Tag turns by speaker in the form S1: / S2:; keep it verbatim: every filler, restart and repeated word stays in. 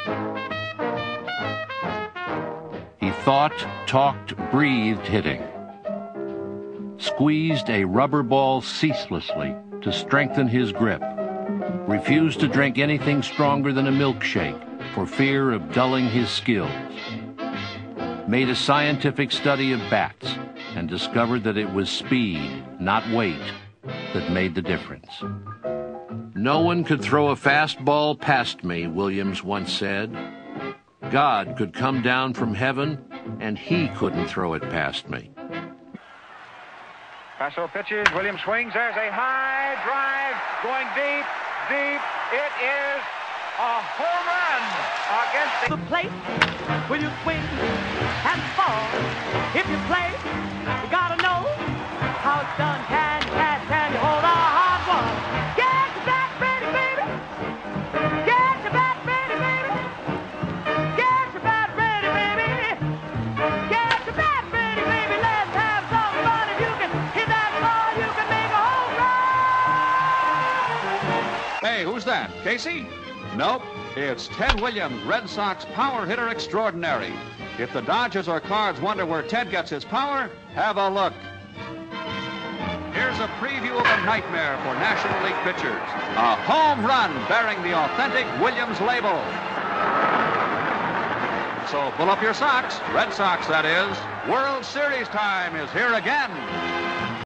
S1: He thought, talked, breathed hitting. Squeezed a rubber ball ceaselessly to strengthen his grip. Refused to drink anything stronger than a milkshake for fear of dulling his skills. Made a scientific study of bats and discovered that it was speed, not weight, that made the difference. No one could throw a fastball past me, Williams once said. God could come down from heaven, and he couldn't throw it past me.
S2: Paso pitches, Williams swings, there's a high drive, going deep, deep, it is a home run against the...
S3: The place where you swing and fall. If you play, you gotta know how it's done. Can, can, can you hold a hard one? Get your bat ready, baby. Get your bat ready, baby. Get your bat ready, baby. Get your bat ready, baby. Let's have some fun. If you can hit that ball, you can make a home run.
S4: Hey, who's that? Casey? Nope. It's Ted Williams, Red Sox power hitter extraordinary. If the Dodgers or Cards wonder where Ted gets his power, have a look. Here's a preview of a nightmare for National League pitchers. A home run bearing the authentic Williams label. So pull up your socks, Red Sox that is. World Series time is here again.